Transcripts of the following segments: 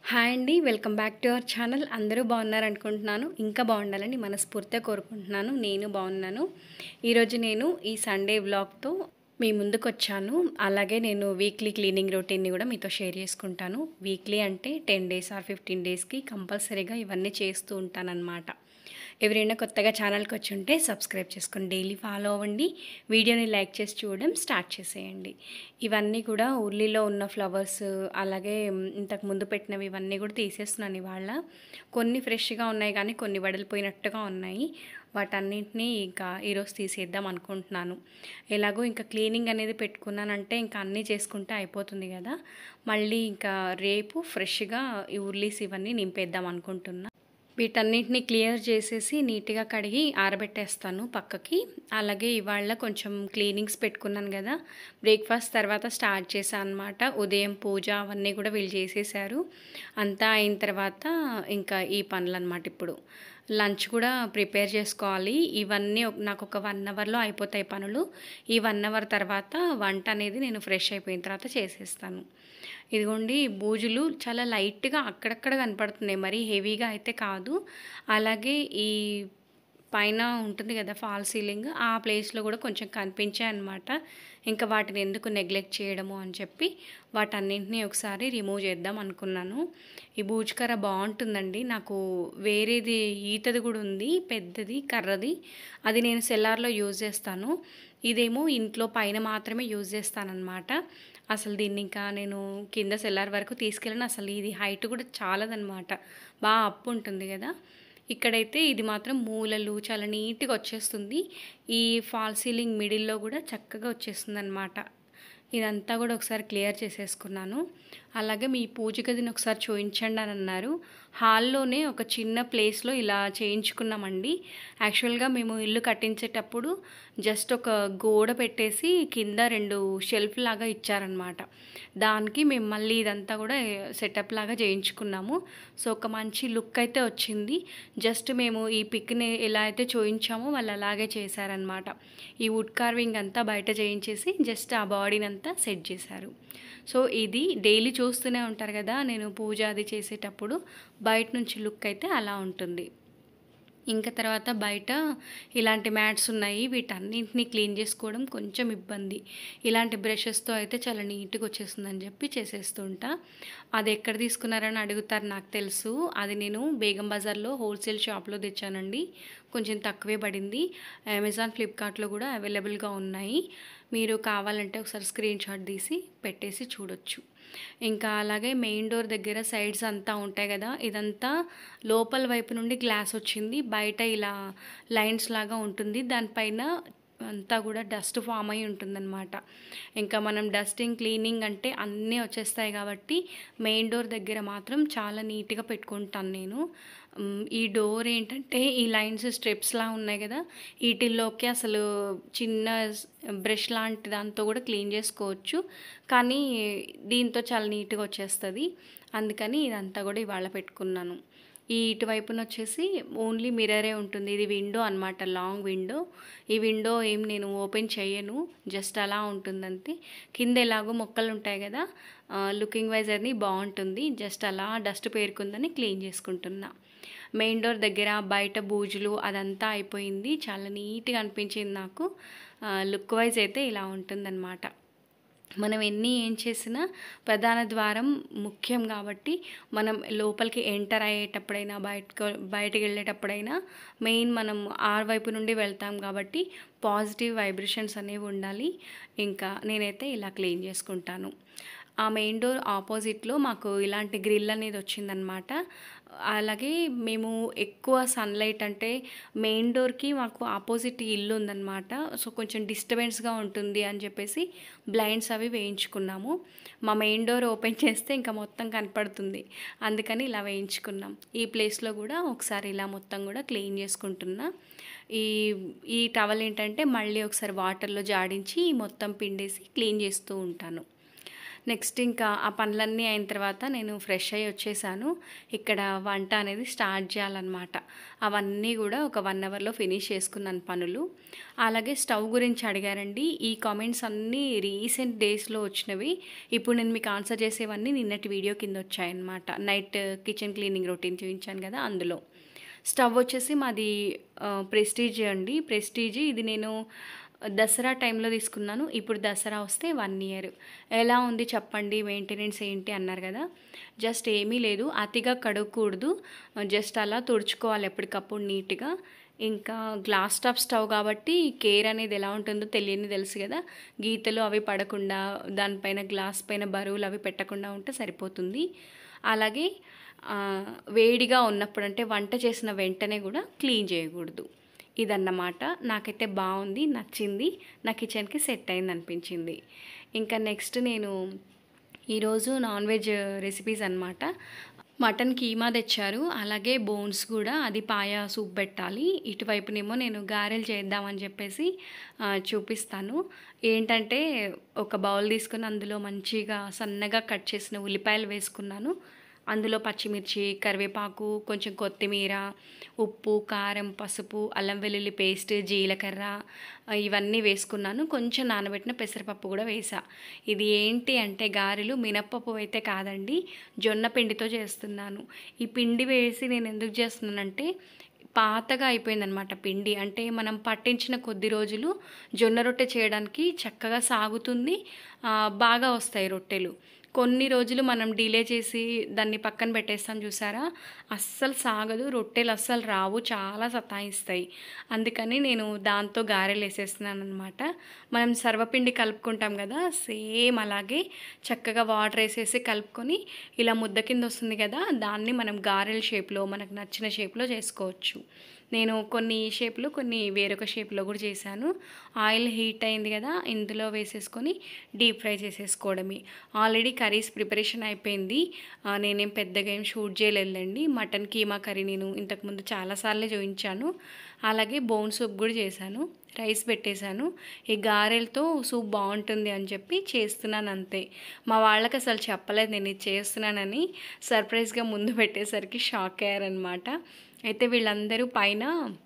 Hi అండి. Welcome back to our channel. అందరూ బాగున్నారనుకుంటున్నాను. ఇంకా బాగుండాలని మనస్ఫూర్తిగా కోరుకుంటున్నాను. నేను బాగున్నాను. ఈరోజు నేను ఈ సండే వ్లాగ్‌తో మీ ముందుకొచ్చాను. అలాగే నేను వీక్లీ క్లీనింగ్ రొటీన్‌ని కూడా మీతో షేర్ చేసుకుంటాను. వీక్లీ అంటే 10 డేస్ ఆర్ 15 డేస్‌కి కంపల్సరీగా ఇవన్నీ చేస్తూ ఉంటానన్నమాట. ఎవరైనా కొత్తగా ఛానల్కి వచ్చి ఉంటే సబ్స్క్రైబ్ చేసుకొని డైలీ ఫాలో అవ్వండి. వీడియోని లైక్ చేసి చూడడం స్టార్ట్ చేసేయండి. ఇవన్నీ కూడా ఉర్లీలో ఉన్న ఫ్లవర్స్, అలాగే ఇంతకు ముందు పెట్టినవి ఇవన్నీ కూడా తీసేస్తున్నాను ఇవాళ. కొన్ని ఫ్రెష్గా ఉన్నాయి కానీ కొన్ని వడిలిపోయినట్టుగా ఉన్నాయి. వాటన్నింటినీ ఇంకా ఈరోజు తీసేద్దాం అనుకుంటున్నాను. ఎలాగో ఇంకా క్లీనింగ్ అనేది పెట్టుకున్నానంటే ఇంకా అన్నీ చేసుకుంటే అయిపోతుంది కదా. మళ్ళీ ఇంకా రేపు ఫ్రెష్గా ఈ ఉర్లీస్ ఇవన్నీ నింపేద్దాం అనుకుంటున్నా. వీటన్నిటిని క్లియర్ చేసేసి నీట్గా కడిగి ఆరబెట్టేస్తాను పక్కకి. అలాగే ఇవాళ కొంచెం క్లీనింగ్స్ పెట్టుకున్నాను కదా, బ్రేక్ఫాస్ట్ తర్వాత స్టార్ట్ చేశాను అనమాట. ఉదయం పూజ అవన్నీ కూడా వీళ్ళు చేసేసారు. అంతా అయిన తర్వాత ఇంకా ఈ పనులు అనమాట. ఇప్పుడు లంచ్ కూడా ప్రిపేర్ చేసుకోవాలి. ఇవన్నీ నాకు ఒక 1 అవర్లో అయిపోతాయి పనులు. ఈ 1 అవర్ తర్వాత వంట అనేది నేను ఫ్రెష్ అయిపోయిన తర్వాత చేసేస్తాను. ఇదిగోండి బూజులు చాలా లైట్గా అక్కడక్కడ కనపడుతున్నాయి, మరీ హెవీగా అయితే కాదు. అలాగే ఈ పైన ఉంటుంది కదా ఫాల్ సీలింగ్, ఆ ప్లేస్లో కూడా కొంచెం కనిపించాయి అన్నమాట. ఇంకా వాటిని ఎందుకు నెగ్లెక్ట్ చేయడము అని చెప్పి వాటన్నింటినీ ఒకసారి రిమూవ్ చేద్దాం అనుకున్నాను. ఈ బూజుకర్ర బాగుంటుందండి. నాకు వేరేది ఈతది కూడా ఉంది, పెద్దది కర్రది. అది నేను సెల్లార్లో యూజ్ చేస్తాను. ఇదేమో ఇంట్లో పైన మాత్రమే యూజ్ చేస్తానన్నమాట. అసలు దీన్ని ఇంకా నేను కింద సెల్లార్ వరకు తీసుకెళ్ళను. అసలు ఇది హైట్ కూడా చాలదనమాట, బాగా అప్పు ఉంటుంది కదా. ఇక్కడైతే ఇది మాత్రం మూలలు చాలా నీట్గా వచ్చేస్తుంది. ఈ ఫాల్ సీలింగ్ మిడిల్లో కూడా చక్కగా వచ్చేస్తుంది అనమాట. ఇదంతా కూడా ఒకసారి క్లియర్ చేసేసుకున్నాను. అలాగే మీ పూజ గదిని ఒకసారి చూపించండి అని అన్నారు. హాల్లోనే ఒక చిన్న ప్లేస్లో ఇలా చేయించుకున్నామండి. యాక్చువల్గా మేము ఇల్లు కట్టించేటప్పుడు జస్ట్ ఒక గోడ పెట్టేసి కింద 2 షెల్ఫ్ లాగా ఇచ్చారనమాట. దానికి మేము మళ్ళీ ఇదంతా కూడా సెటప్ లాగా చేయించుకున్నాము. సో ఒక మంచి లుక్ అయితే వచ్చింది. జస్ట్ మేము ఈ పిక్ని ఎలా అయితే చూయించామో వాళ్ళు అలాగే చేశారనమాట. ఈ వుడ్ కార్వింగ్ అంతా బయట చేయించేసి జస్ట్ ఆ బాడీని అంతా సెట్ చేశారు. సో ఇది డైలీ చూస్తూనే ఉంటారు కదా, నేను పూజ అది చేసేటప్పుడు బయట నుంచి లుక్ అయితే అలా ఉంటుంది. ఇంకా తర్వాత బయట ఇలాంటి మ్యాట్స్ ఉన్నాయి. వీటన్నింటినీ క్లీన్ చేసుకోవడం కొంచెం ఇబ్బంది. ఇలాంటి బ్రషెస్తో అయితే చాలా నీట్గా వచ్చేస్తుందని చెప్పి చేసేస్తుంటా. అది ఎక్కడ తీసుకున్నారని అడుగుతారు, నాకు తెలుసు. అది నేను బేగం బజార్లో హోల్సేల్ షాప్లో తెచ్చానండి. కొంచెం తక్కువే పడింది. అమెజాన్, ఫ్లిప్కార్ట్లో కూడా అవైలబుల్గా ఉన్నాయి. మీరు కావాలంటే ఒకసారి స్క్రీన్ షాట్ తీసి పెట్టేసి చూడొచ్చు. ఇంకా అలాగే మెయిన్ డోర్ దగ్గర సైడ్స్ అంతా ఉంటాయి కదా, ఇదంతా లోపల వైపు నుండి గ్లాస్ వచ్చింది. బయట ఇలా లైన్స్ లాగా ఉంటుంది. దానిపైన అంతా కూడా డస్ట్ ఫామ్ అయి ఉంటుందన్నమాట. ఇంకా మనం డస్టింగ్ క్లీనింగ్ అంటే అన్నీ వచ్చేస్తాయి కాబట్టి మెయిన్ డోర్ దగ్గర మాత్రం చాలా నీట్గా పెట్టుకుంటాను నేను. ఈ డోర్ ఏంటంటే ఈ లైన్స్ స్ట్రిప్స్లా ఉన్నాయి కదా, వీటిల్లోకి అసలు చిన్న బ్రష్ లాంటి దాంతో కూడా క్లీన్ చేసుకోవచ్చు. కానీ దీంతో చాలా నీట్గా వచ్చేస్తుంది. అందుకని ఇదంతా కూడా ఇవాళ పెట్టుకున్నాను. ఈ ఇటువైపున వచ్చేసి ఓన్లీ మిర్రరే ఉంటుంది. ఇది విండో అనమాట, లాంగ్ విండో. ఈ విండో ఏం నేను ఓపెన్ చేయను, జస్ట్ అలా ఉంటుందంతే. కింద ఎలాగో మొక్కలు ఉంటాయి కదా, లుకింగ్ వైజ్ అది బాగుంటుంది. జస్ట్ అలా డస్ట్ పేరుకుందని క్లీన్ చేసుకుంటున్నా. మెయిన్ డోర్ దగ్గర బయట బూజులు అదంతా అయిపోయింది. చాలా నీట్గా అనిపించింది నాకు. లుక్ వైజ్ అయితే ఇలా ఉంటుందన్నమాట. మనం ఏం చేసినా ప్రధాన ద్వారం ముఖ్యం కాబట్టి మనం లోపలికి ఎంటర్ అయ్యేటప్పుడైనా బయటకు వెళ్ళేటప్పుడైనా మెయిన్ మనం ఆర్ వైపు నుండి వెళ్తాం కాబట్టి పాజిటివ్ వైబ్రేషన్స్ అనేవి ఉండాలి. ఇంకా నేనైతే ఇలా క్లీన్ చేసుకుంటాను. ఆ మెయిన్ డోర్ ఆపోజిట్లో మాకు ఇలాంటి గ్రిల్ అనేది వచ్చిందనమాట. అలాగే మేము ఎక్కువ సన్లైట్ అంటే మెయిన్ డోర్కి మాకు ఆపోజిట్ ఇల్లు ఉందన్నమాట. సో కొంచెం డిస్టర్బెన్స్గా ఉంటుంది అని చెప్పేసి బ్లైండ్స్ అవి వేయించుకున్నాము. మా మెయిన్ డోర్ ఓపెన్ చేస్తే ఇంకా మొత్తం కనపడుతుంది, అందుకని ఇలా వేయించుకున్నాం. ఈ ప్లేస్లో కూడా ఒకసారి ఇలా మొత్తం కూడా క్లీన్ చేసుకుంటున్నా. ఈ టవల్ ఏంటంటే మళ్ళీ ఒకసారి వాటర్లో జాడించి మొత్తం పిండేసి క్లీన్ చేస్తూ ఉంటాను. నెక్స్ట్ ఇంకా ఆ పనులన్నీ అయిన తర్వాత నేను ఫ్రెష్ అయ్యి వచ్చేసాను. ఇక్కడ వంట అనేది స్టార్ట్ చేయాలన్నమాట. అవన్నీ కూడా ఒక 1 అవర్లో ఫినిష్ చేసుకున్నాను పనులు. అలాగే స్టవ్ గురించి అడిగారండి. ఈ కామెంట్స్ అన్నీ రీసెంట్ డేస్లో వచ్చినవి. ఇప్పుడు నేను మీకు ఆన్సర్ చేసేవన్నీ నిన్నటి వీడియో కింద వచ్చాయన్నమాట. నైట్ కిచెన్ క్లీనింగ్ రొటీన్ చూపించాను కదా అందులో. స్టవ్ వచ్చేసి మాది ప్రెస్టీజ్ అండి. ప్రెస్టీజ్ ఇది నేను దసరా టైంలో తీసుకున్నాను. ఇప్పుడు దసరా వస్తే 1 ఇయర్. ఎలా ఉంది చెప్పండి, మెయింటెనెన్స్ ఏంటి అన్నారు కదా. జస్ట్ ఏమీ లేదు, అతిగా కడగకూడదు, జస్ట్ అలా తుడుచుకోవాలి ఎప్పటికప్పుడు నీట్గా. ఇంకా గ్లాస్ టాప్ స్టవ్ కాబట్టి కేర్ అనేది ఎలా ఉంటుందో తెలుసు కదా. గీతలు అవి పడకుండా, దానిపైన గ్లాస్ పైన బరువులు అవి పెట్టకుండా ఉంటే సరిపోతుంది. అలాగే వేడిగా ఉన్నప్పుడు అంటే వంట చేసిన వెంటనే కూడా క్లీన్ చేయకూడదు. ఇదన్నమాట. నాకైతే బాగుంది, నచ్చింది, నా కిచెన్కి సెట్ అయింది అనిపించింది. ఇంకా నెక్స్ట్ నేను ఈరోజు నాన్ వెజ్ రెసిపీస్ అనమాట. మటన్ కీమా తెచ్చారు, అలాగే బోన్స్ కూడా, అది పాయ సూప్ పెట్టాలి. ఇటువైపునేమో నేను గారెలు చేద్దామని చెప్పేసి చూపిస్తాను. ఏంటంటే ఒక బౌల్ తీసుకుని అందులో మంచిగా సన్నగా కట్ చేసిన ఉల్లిపాయలు వేసుకున్నాను. అందులో పచ్చిమిర్చి, కరివేపాకు, కొంచెం కొత్తిమీర, ఉప్పు, కారం, పసుపు, అల్లం వెల్లుల్లి పేస్ట్, జీలకర్ర ఇవన్నీ వేసుకున్నాను. కొంచెం నానబెట్టిన పెసరపప్పు కూడా వేసా. ఇది ఏంటి అంటే గారెలు మినప్పప్పు అయితే కాదండి, జొన్న పిండితో చేస్తున్నాను. ఈ పిండి వేసి నేను ఎందుకు చేస్తున్నానంటే పాతగా అయిపోయిందనమాట పిండి. అంటే మనం పట్టించిన కొద్ది రోజులు జొన్న రొట్టె చేయడానికి చక్కగా సాగుతుంది, బాగా వస్తాయి రొట్టెలు. కొన్ని రోజులు మనం డిలే చేసి దాన్ని పక్కన పెట్టేస్తాం చూసారా, అస్సలు సాగదు, రొట్టెలు అస్సలు రావు, చాలా సతాయిస్తాయి. అందుకని నేను దాంతో గారెలు వేసేస్తున్నాను అనమాట. మనం సర్వపిండి కలుపుకుంటాం కదా, సేమ్ అలాగే చక్కగా వాటర్ వేసేసి కలుపుకొని ఇలా ముద్ద కింద వస్తుంది కదా, దాన్ని మనం గారెల షేప్లో మనకు నచ్చిన షేప్లో చేసుకోవచ్చు. నేను కొన్ని షేప్లో, కొన్ని వేరొక షేప్లో కూడా చేశాను. ఆయిల్ హీట్ అయింది కదా, ఇందులో వేసేసుకొని డీప్ ఫ్రై చేసేసుకోవడమే. ఆల్రెడీ కర్రీస్ ప్రిపరేషన్ అయిపోయింది. నేనేం పెద్దగా ఏం షూట్ చేయలేదండి. మటన్ కీమా కర్రీ నేను ఇంతకుముందు చాలాసార్లు చూపించాను. అలాగే బోన్ సూప్ కూడా చేశాను, రైస్ పెట్టేశాను. ఈ గారెలతో సూప్ బాగుంటుంది అని చెప్పి చేస్తున్నాను అంతే. మా వాళ్ళకి అసలు చెప్పలేదు నేను ఇది చేస్తున్నానని. సర్ప్రైజ్గా ముందు పెట్టేసరికి షాక్ అయ్యారనమాట. అయితే వీళ్ళందరూ పైన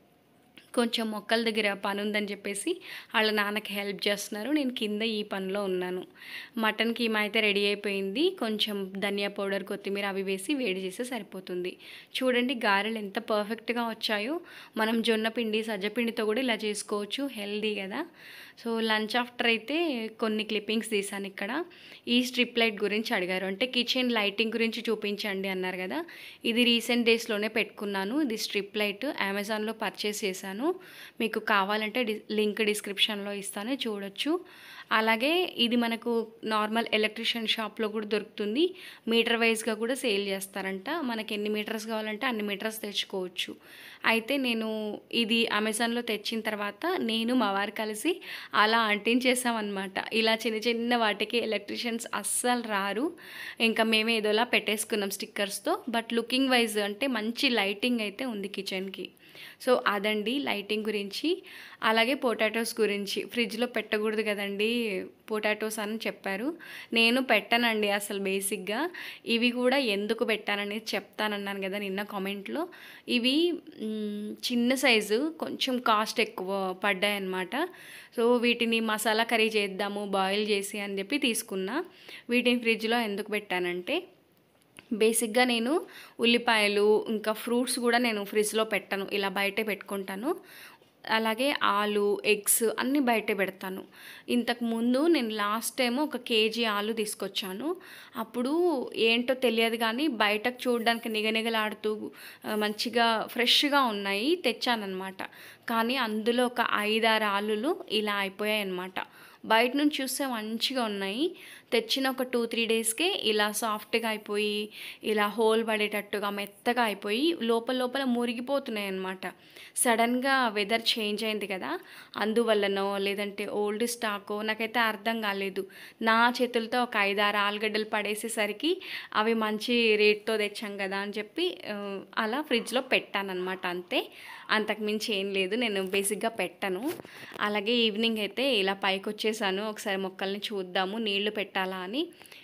కొంచెం మొక్కల దగ్గర పని ఉందని చెప్పేసి వాళ్ళ నాన్నకి హెల్ప్ చేస్తున్నారు. నేను కింద ఈ పనిలో ఉన్నాను. మటన్ కీమా అయితే రెడీ అయిపోయింది. కొంచెం ధనియా పౌడర్, కొత్తిమీర అవి వేసి వేడి చేస్తే సరిపోతుంది. చూడండి గారెలు ఎంత పర్ఫెక్ట్గా వచ్చాయో. మనం జొన్న పిండి, సజ్జపిండితో కూడా ఇలా చేసుకోవచ్చు, హెల్దీ కదా. సో లంచ్ ఆఫ్టర్ అయితే కొన్ని క్లిప్పింగ్స్ తీసాను ఇక్కడ. ఈ స్ట్రిప్ లైట్ గురించి అడిగారు, అంటే కిచెన్ లైటింగ్ గురించి చూపించండి అన్నారు కదా. ఇది రీసెంట్ డేస్లోనే పెట్టుకున్నాను. ఇది స్ట్రిప్ లైట్ అమెజాన్లో పర్చేస్ చేశాను. మీకు కావాలంటే లింక్ డిస్క్రిప్షన్లో ఇస్తాను, చూడొచ్చు. అలాగే ఇది మనకు నార్మల్ ఎలక్ట్రిషియన్ షాప్లో కూడా దొరుకుతుంది. మీటర్ వైజ్గా కూడా సేల్ చేస్తారంట. మనకి ఎన్ని మీటర్స్ కావాలంటే అన్ని మీటర్స్ తెచ్చుకోవచ్చు. అయితే నేను ఇది అమెజాన్లో తెచ్చిన తర్వాత నేను మా వారు కలిసి అలా అంటించేసామన్నమాట. ఇలా చిన్న చిన్న వాటికి ఎలక్ట్రిషియన్స్ అస్సలు రారు. ఇంకా మేమే ఏదోలా పెట్టేసుకున్నాం స్టిక్కర్స్తో. బట్ లుకింగ్ వైజ్ అంటే మంచి లైటింగ్ అయితే ఉంది కిచెన్కి. సో అదండి లైటింగ్ గురించి. అలాగే పొటాటోస్ గురించి, ఫ్రిడ్జ్లో పెట్టకూడదు కదండి పొటాటోస్ అని చెప్పారు. నేను పెట్టానండి అసలు బేసిక్గా. ఇవి కూడా ఎందుకు పెట్టాననేది చెప్తానన్నాను కదా నిన్న కామెంట్లో. ఇవి చిన్న సైజు, కొంచెం కాస్ట్ ఎక్కువ పడ్డాయి అన్నమాట. సో వీటిని మసాలా కర్రీ చేద్దాము బాయిల్ చేసి అని చెప్పి తీసుకున్నా. వీటిని ఫ్రిడ్జ్లో ఎందుకు పెట్టానంటే బేసిక్గా నేను ఉల్లిపాయలు ఇంకా ఫ్రూట్స్ కూడా నేను ఫ్రిడ్జ్లో పెట్టను, ఇలా బయటే పెట్టుకుంటాను. అలాగే ఆలు, ఎగ్స్ అన్నీ బయటే పెడతాను. ఇంతకుముందు నేను లాస్ట్ టైం 1 కేజీ ఆలు తీసుకొచ్చాను. అప్పుడు ఏంటో తెలియదు కానీ బయటకు చూడడానికి నిగనిగలాడుతూ మంచిగా ఫ్రెష్గా ఉన్నాయి, తెచ్చానమాట. కానీ అందులో ఒక 5-6 ఆలులు ఇలా అయిపోయాయి అన్నమాట. బయట నుంచి చూస్తే మంచిగా ఉన్నాయి, తెచ్చిన ఒక 2-3 డేస్కే ఇలా సాఫ్ట్గా అయిపోయి, ఇలా హోల్ పడేటట్టుగా మెత్తగా అయిపోయి లోపల మురిగిపోతున్నాయి అన్నమాట. సడన్గా వెదర్ చేంజ్ అయింది కదా, అందువల్లనో లేదంటే ఓల్డ్ స్టాకో నాకైతే అర్థం కాలేదు. నా చేతులతో ఒక 5-6 ఆలుగడ్డలు పడేసేసరికి అవి మంచి రేట్తో తెచ్చాం కదా అని చెప్పి అలా ఫ్రిడ్జ్లో పెట్టానన్నమాట. అంతే, అంతకుమించి ఏం లేదు, నేను బేసిక్గా పెట్టను. అలాగే ఈవినింగ్ అయితే ఇలా పైకి వచ్చేసాను, ఒకసారి మొక్కల్ని చూద్దాము, నీళ్లు పెట్టాలా అని.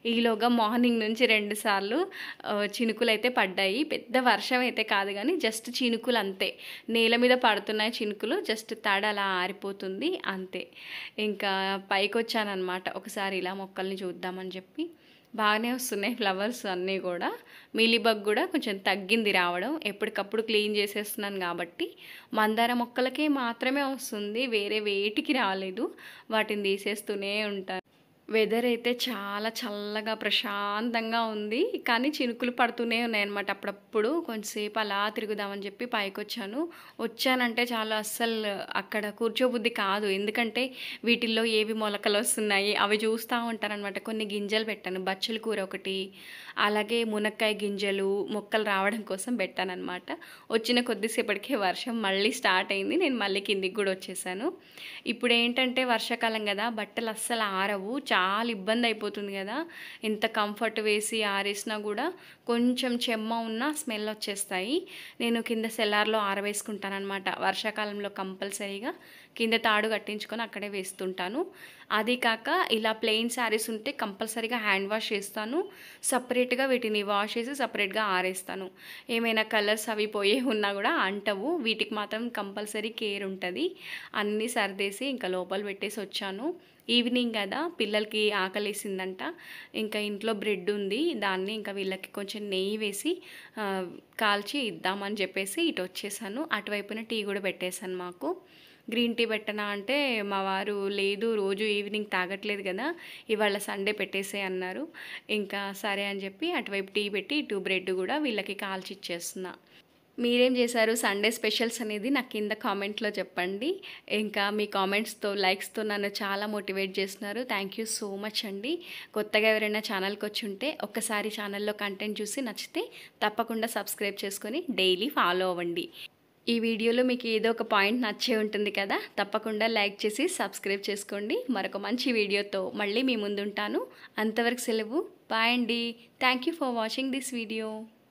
ఈలోగా మార్నింగ్ నుంచి 2 సార్లు చినుకులైతే పడ్డాయి. పెద్ద వర్షం అయితే కాదు గానీ జస్ట్ చినుకులు అంతే. నేల మీద పడుతున్నాయి చినుకులు. జస్ట్ తడి అలా ఆరిపోతుంది అంతే. ఇంకా పైకొచ్చాననమాట. ఒకసారి ఇలా మొక్కల్ని చూద్దామని చెప్పి. బాగానే వస్తున్నాయి ఫ్లవర్స్ అన్నీ కూడా. మీలీబగ్ కూడా కొంచెం తగ్గింది రావడం. ఎప్పటికప్పుడు క్లీన్ చేసేస్తున్నాను కాబట్టి మందార మొక్కలకే మాత్రమే వస్తుంది. వేరే వేటికి రాలేదు. వాటిని తీసేస్తూనే ఉంటాను. వెదర్ అయితే చాలా చల్లగా ప్రశాంతంగా ఉంది. కానీ చినుకులు పడుతూనే ఉన్నాయన్నమాట. అప్పుడప్పుడు కొంచెంసేపు అలా తిరుగుదామని చెప్పి పైకొచ్చాను. వచ్చానంటే చాలా అస్సలు అక్కడ కూర్చోబుద్ధి కాదు. ఎందుకంటే వీటిల్లో ఏవి మొలకలు వస్తున్నాయి అవి చూస్తూ ఉంటానన్నమాట. కొన్ని గింజలు పెట్టాను. బచ్చల కూర ఒకటి, అలాగే మునక్కాయ గింజలు మొక్కలు రావడం కోసం పెట్టానన్నమాట. వచ్చిన కొద్దిసేపటికే వర్షం మళ్ళీ స్టార్ట్ అయింది. నేను మళ్ళీ కిందికి కూడా వచ్చేసాను. ఇప్పుడు ఏంటంటే వర్షాకాలం కదా, బట్టలు అస్సలు ఆరవు. చాలా ఇబ్బంది అయిపోతుంది కదా. ఎంత కంఫర్ట్ వేసి ఆరేసినా కూడా కొంచెం చెమ్మ ఉన్న స్మెల్ వచ్చేస్తాయి. నేను కింద సెల్లార్లో ఆరవేసుకుంటానమాట. వర్షాకాలంలో కంపల్సరీగా కింద తాడు కట్టించుకొని అక్కడే వేస్తుంటాను. అది కాక ఇలా ప్లెయిన్ శారీస్ ఉంటే కంపల్సరీగా హ్యాండ్ వాష్ చేస్తాను. సపరేట్గా వీటిని వాష్ చేసి సపరేట్గా ఆరేస్తాను. ఏమైనా కలర్స్ అవి పోయే ఉన్నా కూడా అంటవు. వీటికి మాత్రం కంపల్సరీ కేర్ ఉంటుంది. అన్నీ సర్దేసి ఇంకా లోపల పెట్టేసి వచ్చాను. ఈవినింగ్ కదా, పిల్లలకి ఆకలేసిందంట. ఇంకా ఇంట్లో బ్రెడ్ ఉంది. దాన్ని ఇంకా వీళ్ళకి కొంచెం నెయ్యి వేసి కాల్చి ఇద్దామని చెప్పేసి ఇటు వచ్చేసాను. అటువైపున టీ కూడా పెట్టేశాను. మాకు గ్రీన్ టీ పెట్టనా అంటే మా వారు లేదు, రోజు ఈవినింగ్ తాగట్లేదు కదా, ఇవాళ సండే పెట్టేసే అన్నారు. ఇంకా సరే అని చెప్పి అటువైపు టీ పెట్టి ఇటు బ్రెడ్ కూడా వీళ్ళకి కాల్చి ఇచ్చేస్తున్నా. మీరేం చేశారు సండే స్పెషల్స్ అనేది నాకు కింద కామెంట్లో చెప్పండి. ఇంకా మీ కామెంట్స్తో లైక్స్తో నన్ను చాలా మోటివేట్ చేస్తున్నారు. థ్యాంక్ యూ సో మచ్ అండి. కొత్తగా ఎవరైనా ఛానల్కి వచ్చి ఉంటే ఒక్కసారి ఛానల్లో కంటెంట్ చూసి నచ్చితే తప్పకుండా సబ్స్క్రైబ్ చేసుకొని డైలీ ఫాలో అవ్వండి. ఈ వీడియోలో మీకు ఏదో ఒక పాయింట్ నచ్చే ఉంటుంది కదా, తప్పకుండా లైక్ చేసి సబ్స్క్రైబ్ చేసుకోండి. మరొక మంచి వీడియోతో మళ్ళీ మీ ముందుంటాను. అంతవరకు సెలవు. బాయ్ అండి. Thank you for watching this video.